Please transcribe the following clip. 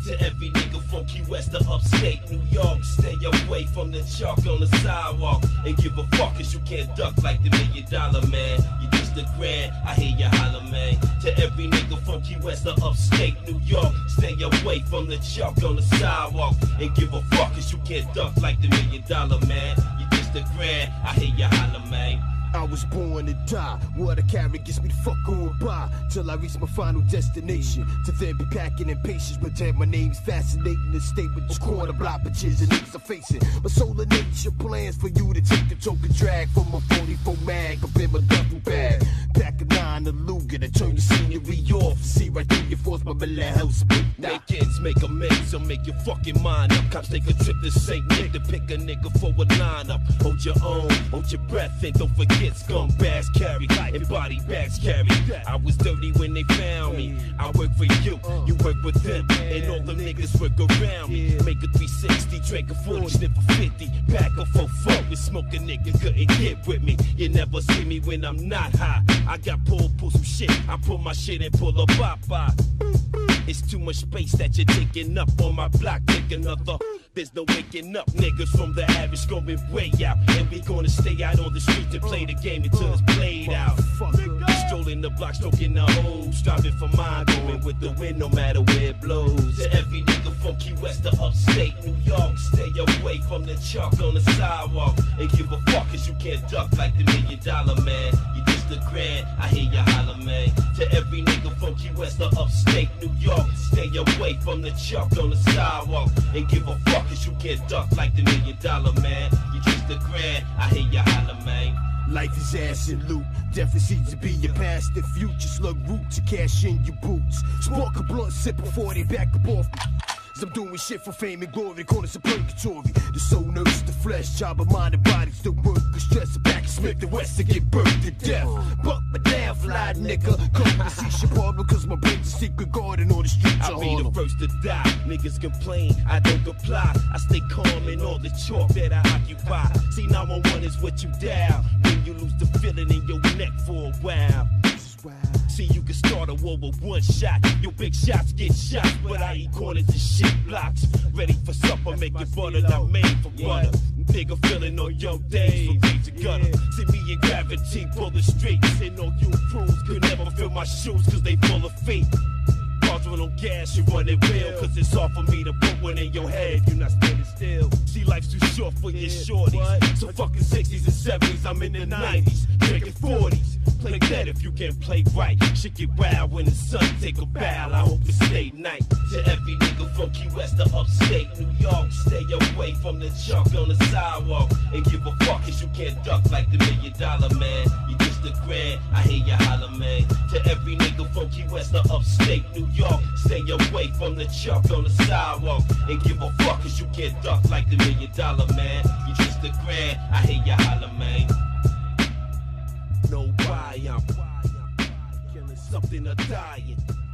To every nigga from Key West to upstate New York, stay away from the chalk on the sidewalk. And give a fuck cause you can't duck like the $1 Million Man. You just a grand, I hear you holler, man. To every nigga from Key West to upstate New York, stay away from the chalk on the sidewalk. And give a fuck cause you can't duck like the $1 Million Man. You just a grand, I hear you holler, man. I was born to die. What a carrot gets me the fuck on by till I reach my final destination. To then be packing in patience, pretend my name's fascinating. To stay with this corner block bitches and niggas are facing. My soul of nature plans for you to take the token drag from my 44 mag up in my duffel bag. Pack a 9 to Luger to turn your scenery off. See right through your force, my belly house split. Make ends, make amends, or make your fucking mind up. Cops take a trip to St. Nick to pick a nigga for a lineup. Hold your own, hold your breath, and don't forget scumbags carry and body bags carry. I was dirty when they found me. I work for you, you work with them, and all the niggas work around me. Make a 360, drink a 40, sniff a 50, pack a 44, and smoke a nigga couldn't get with me. You never see me when I'm not high. I got pull some shit, I pull my shit and pull a pop. It's too much space that you're taking up on my block. Take another. There's no waking up, niggas from the average going way out. And we gonna stay out on the street to play the game until it's played out. Strolling the block, stroking the hoes, striving for mine, going with the wind no matter where it blows. To every nigga from Key West to upstate New York, stay away from the chalk on the sidewalk. And give a fuck cause you can't duck like the $1 Million Man. You just a grand, I hear you holler, man. To every nigga from Key West to upstate New York, stay away from the chalk on the sidewalk. And give a fuck cause you can't duck like the $1 Million Man. You just a grand, I hear you holler, man. Life is ass and loot. Definitely seems to be your past and future. Slug root to cash in your boots. Spark a blunt, sip before they back up off me. I'm doing shit for fame and glory, corners of purgatory. The soul nourishes the flesh, job of mind and body still work. The stress of back Smith and West to get burned to death. But my damn fly nigga, come to see Shabbat because my brain's a secret garden on the streets of Harlem. I'll be the first to die. Niggas complain, I don't comply. I stay calm in all the chalk that I occupy. See, 911 is what you dial when you lose the feeling in your neck for a while. See, you can start a war with one shot. Your big shots get shot, but I eat corners and shit blocks. Ready for supper, making butter not made for butter. Bigger feeling on your days from days to gutter. See me in gravity, pull the streets. And all you crews could never feel my shoes, cause they full of feet. Cars run on gas, you run it real. Cause it's hard for me to put one in your head, you're not standing still. See, life's too short for your shorties. So fucking 60s and 70s, I'm in the 90s, drinking 40s. Play dead if you can't play right. Shit get wild when the sun take a bow. I hope it stay night. To every nigga from Key West to upstate New York, stay away from the chalk on the sidewalk. And give a fuck cause you can't duck like the $1 Million Man. You just a grand, I hear you holler, man. To every nigga from Key West to upstate New York, stay away from the chalk on the sidewalk. And give a fuck cause you can't duck like the $1 Million Man. You just a grand, I hear you holler, man. Know why I'm killing something or dying.